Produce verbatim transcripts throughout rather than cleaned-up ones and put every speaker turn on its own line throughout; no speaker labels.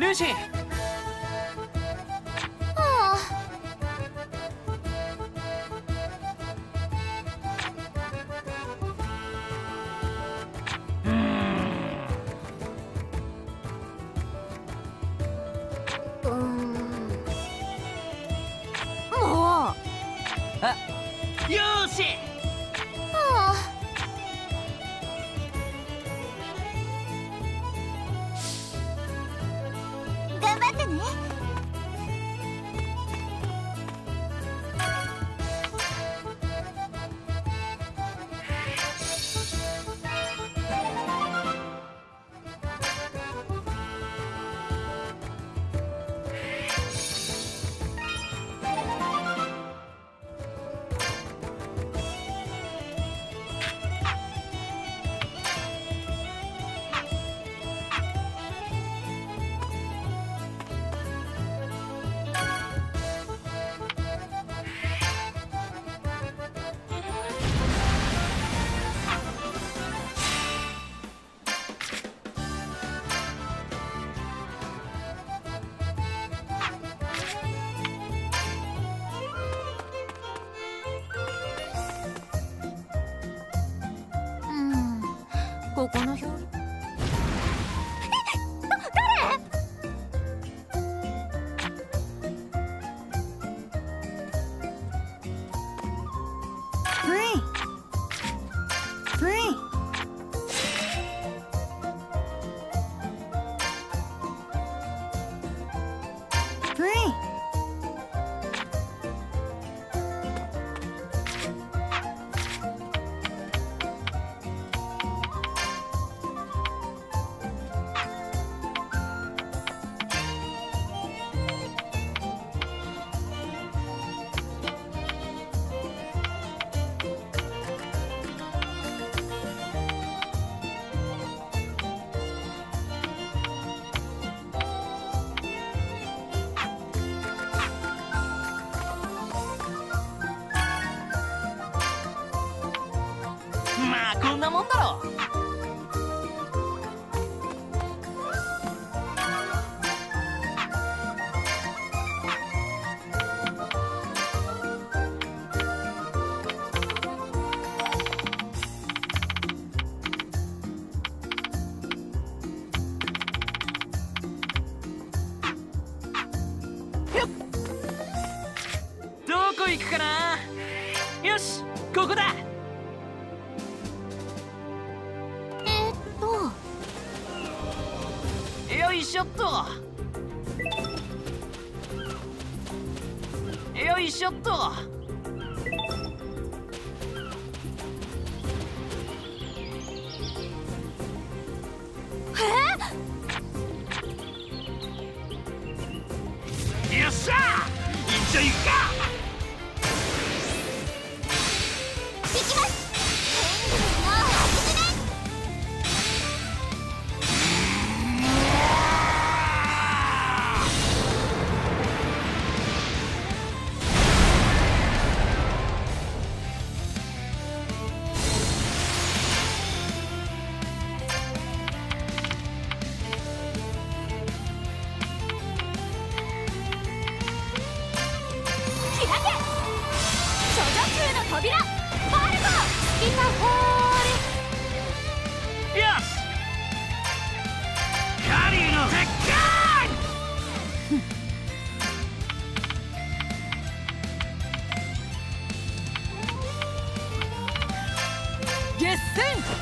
ルーシー。
あ
うーん。
うーん。もう。
あ、よーし。
ああ。頑張ってね。うん、ここの表誰？
Free! Free! Free!
まあこんなもんだろ。よっ、どこ行くかな。よし、ここだ。
えーっと。
よいしょっと。よいしょっと。よっしゃ、一応行くか。
行きます。天狗のおすすめ。開け。処女級の扉。ファルコ。スピナホー
よし、カリーの鉄拳。
決戦！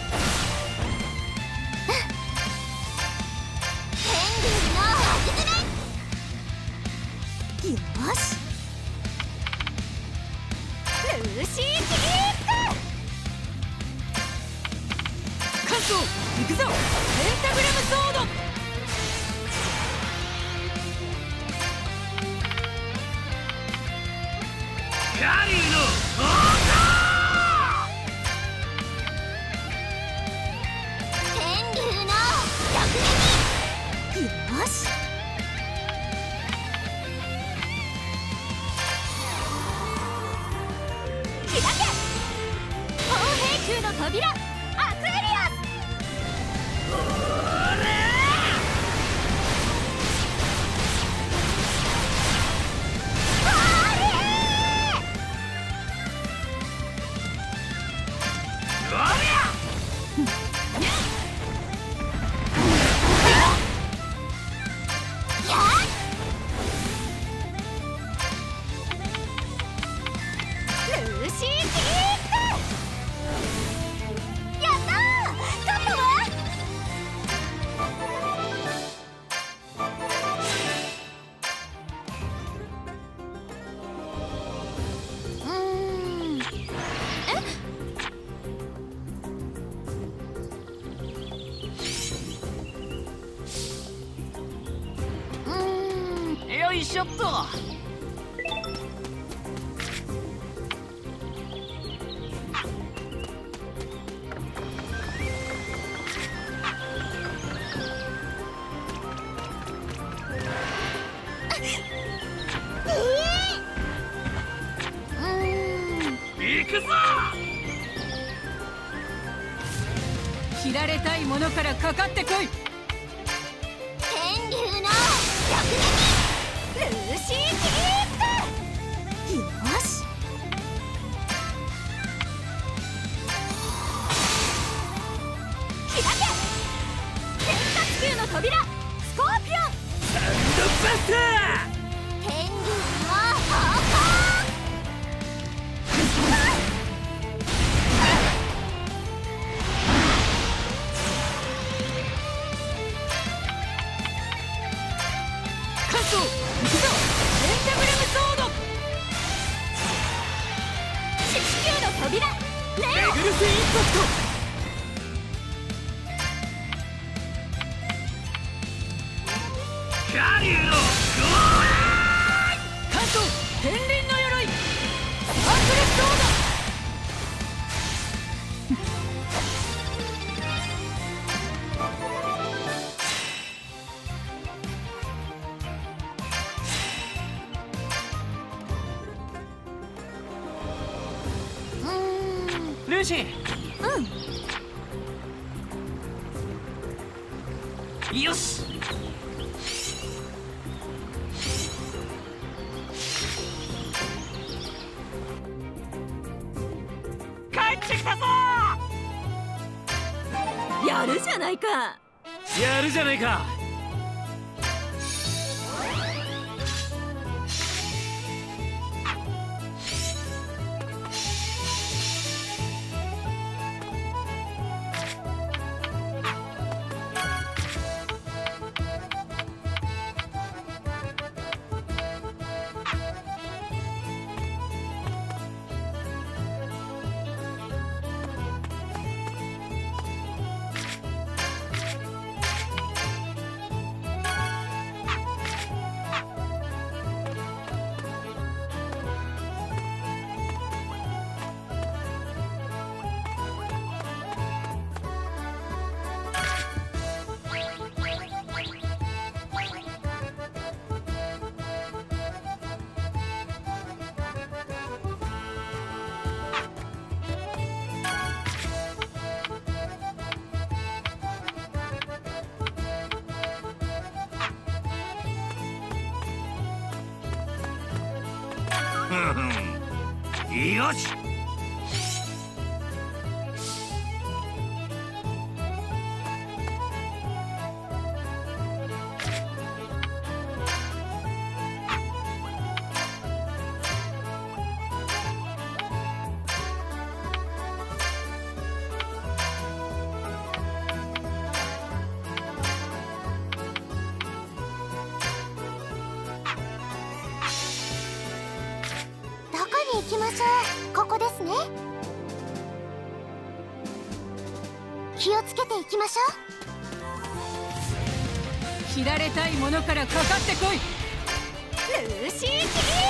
天狗のおすすめ。よし。ルーシーキープ。
関東行くぞ。ペンタグラムソード。
カリーの王
天竜の逆撃。よし。開け。砲兵級の扉。アクエリアス。
いショット。行くぞ。
切られたいものからかかってこい。
天竜の逆撃ルーシーキープ。よし、開け天下地球の扉スコーピオン。
サンドバスター。
天竜の方向。
関東行くぞ。エンデブレムソード。
四死球の扉レオ。
レグルスインパクト。
カリュウのゴー
関東天輪の鎧サークルソード。
ルーシー。
うん、
よし。帰ってきたぞ。
やるじゃないか。
やるじゃないか。よし。
行きましょう。ここですね。気をつけていきましょ
う。切られたいものからかかってこい。
ルーシーキープ。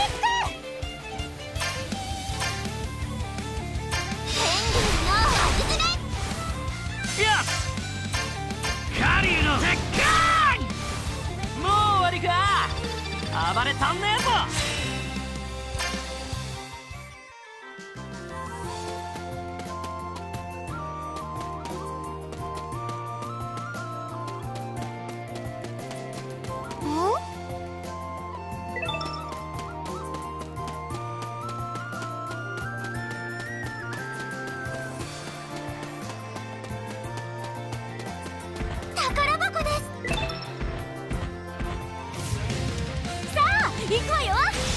天竜の外れ。
よし。カリュウの鉄拳。もう終わりか。暴れたんねえぞ。
宝箱です。さあ行くわよ。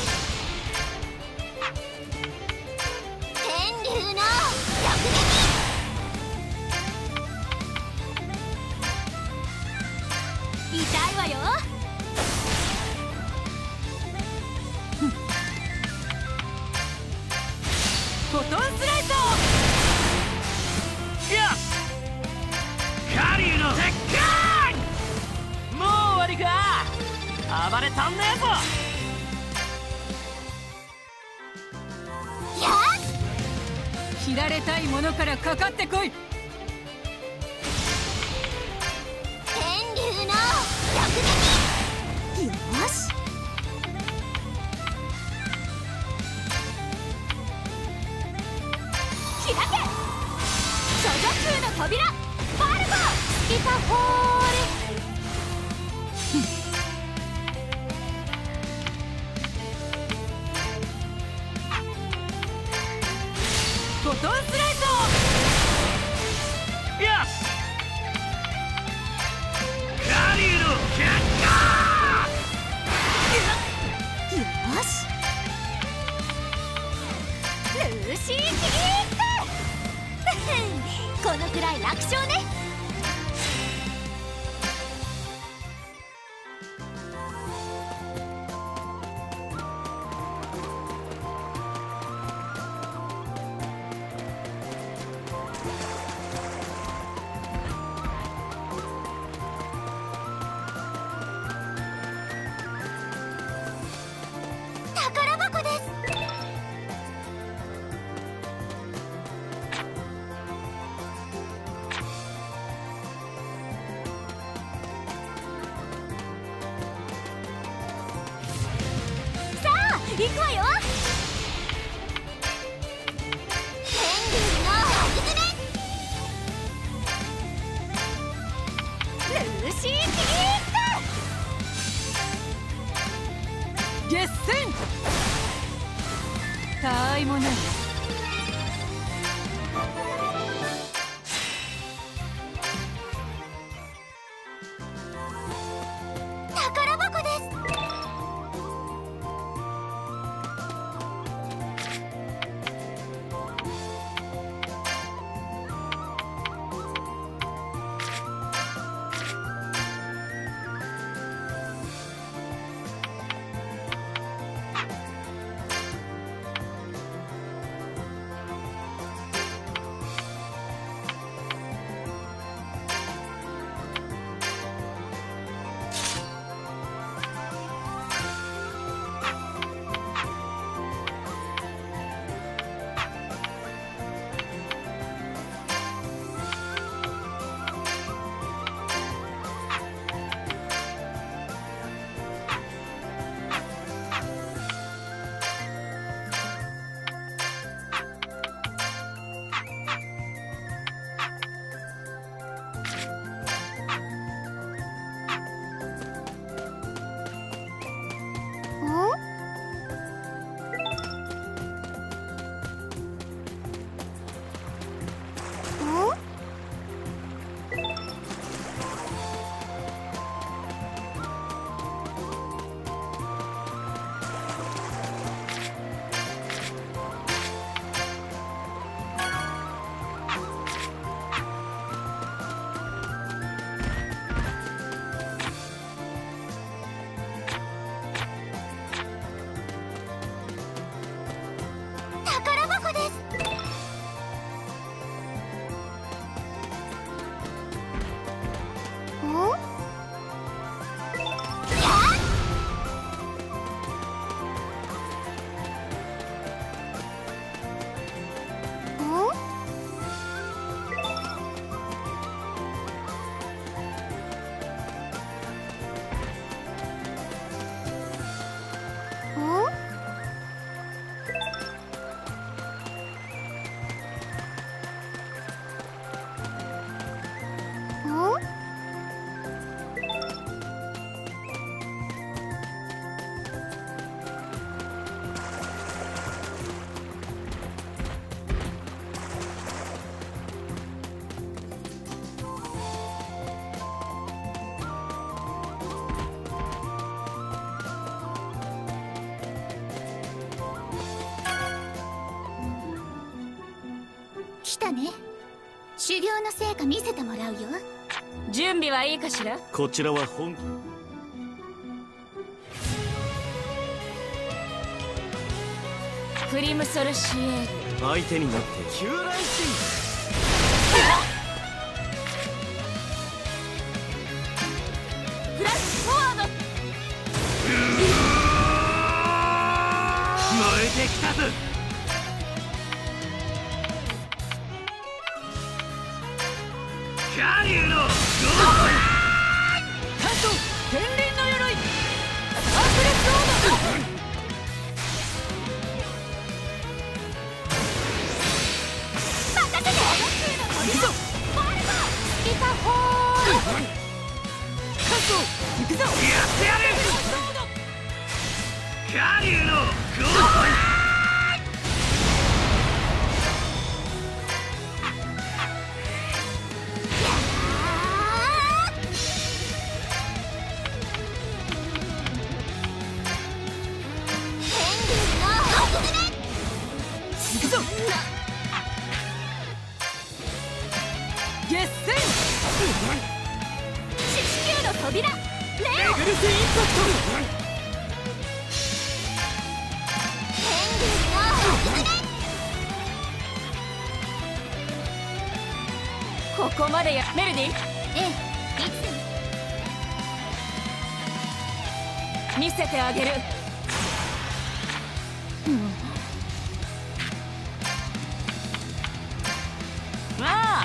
暴れたんねえぞ。
やっ
切られたいものからかかってこい。
天竜の逆撃。よし開け処女空の扉ファルコスキタホール。
ボトンスライド。
よしカリュウの結
よしルーシーキープこのくらい楽勝ね。宝箱です。さあ行くわよ。天竜の箱詰めルーシーキープ
決戦。たわいもない。
宝箱です。来たね。修行の成果見せてもらうよ。
準備はいいかしら。
こちらは本気。
クリムソルシエール。
相手になって救来神。
フラッシュフォワード。
す。カリュウのゴー
関東天輪の鎧アークレスオード。
任せて。
行くぞ
ファルコスピカホー
関東行くぞ。
やってやる。カリュウのゴー
行くぞ決戦
四死球の扉レ
レ
オ
グルスインパクト。
天竜の
ここまでやメルディ
ええ、いつでも
見せてあげる。
まあ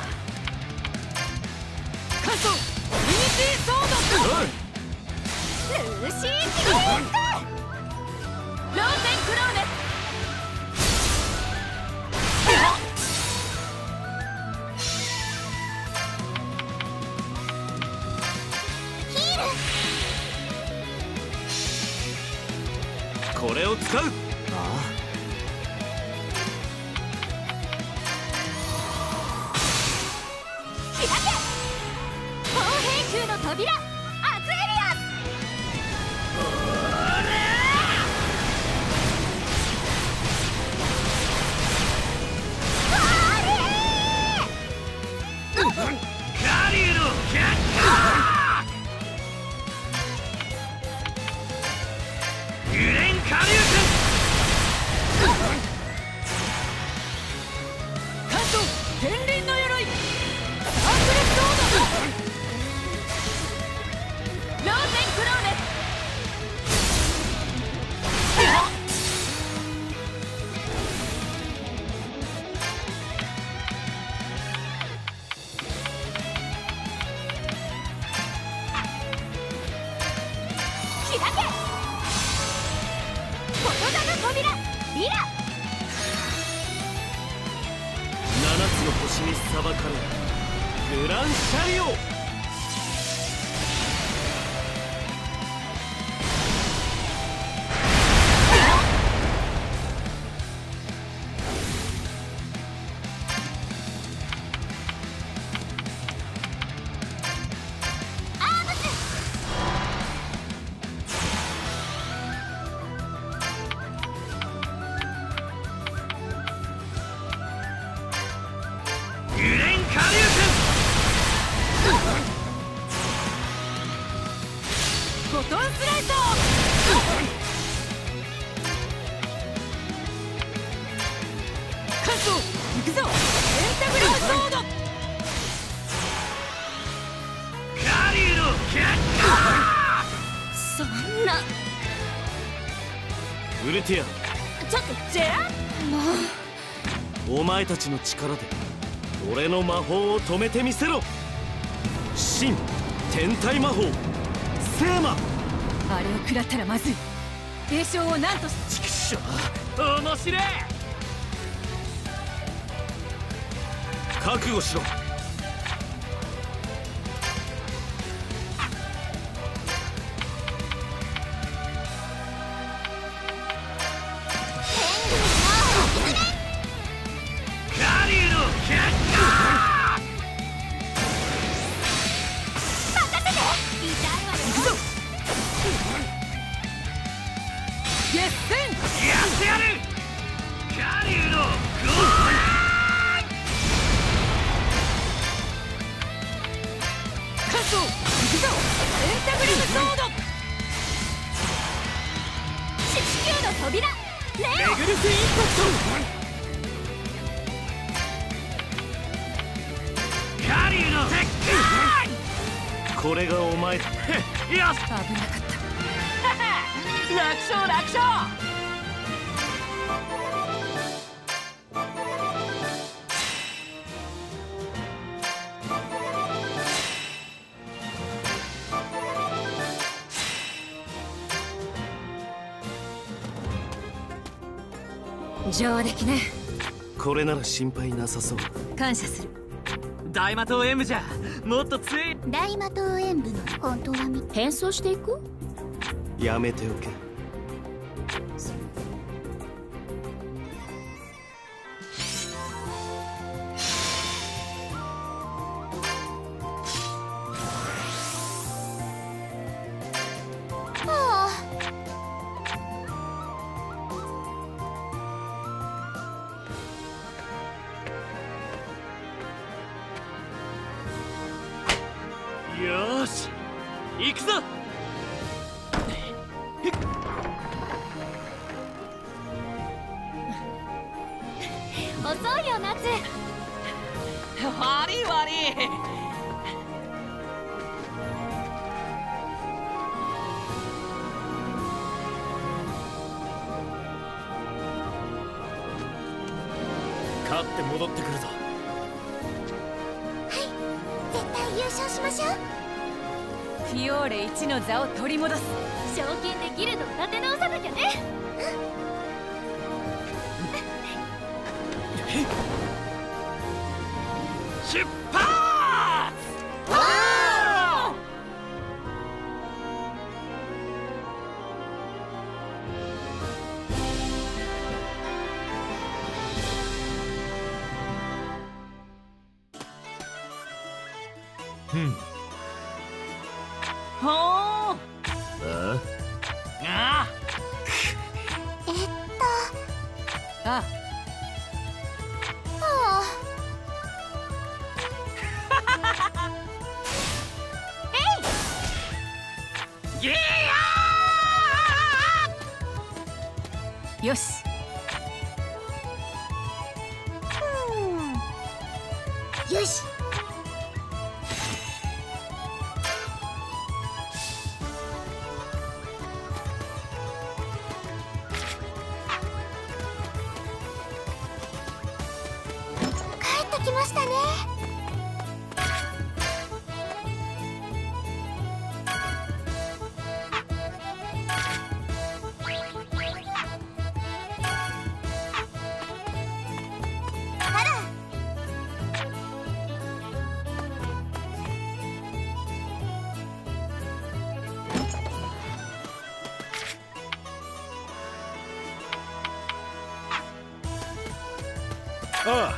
関東ユニティソード。
ルーシーキリック
ローゼンクローネ
ヒール
これを使う。
開け砲兵球の扉アクエリアス
カリュウのキャッカーユレンカリュウ
関東天輪の鎧アークレスオード。ローゼンクローネ
開け言霊の扉リラ
七つの星に裁かれるグランシャリオ。
アームス
ユレンカリュウ
フォトンスライト。関東行くぞエンタグラムソード。
カリュウのキャッカ
そんな
ウルティア、
ちょっとジェラ
お前たちの力で俺の魔法を止めてみせろ。新天体魔法聖魔。
あれを食らったらまずい。栄翔を何とし
ちくしょう、
ー面白い。
覚悟しろ。
カリュウのキャッカ
任せて痛いわよ
決戦
ーやってやる。カリュウのゴー
関東行くぞエンタグラムソード。
四死球の扉レオ
レグルスインパク
カリュウの鉄
これがお前だ。
よし
ト。危なかった。
楽勝楽勝。
上出来ね。
これなら心配なさそう。
感謝する。
大魔党 M じゃもっと強い。
大魔党演舞の本当はみ
変装していく？
やめておけ。
あ
よーし行くぞ。
あ遅いよ夏。
悪い悪い。
勝って戻ってくるぞ。
絶対優勝しましょう。
フィオーレ一の座を取り戻す。
賞金でギルドを立て直さなきゃね。
出発！
うん。
ほー
あ
あ
えっと
あ
あ
ギ
あよし。
うんよし。帰ってきましたね。あら
あ。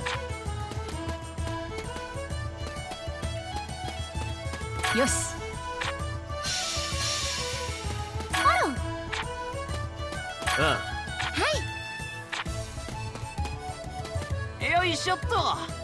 よし。
あら
ああ。
はい。
よいしょっと。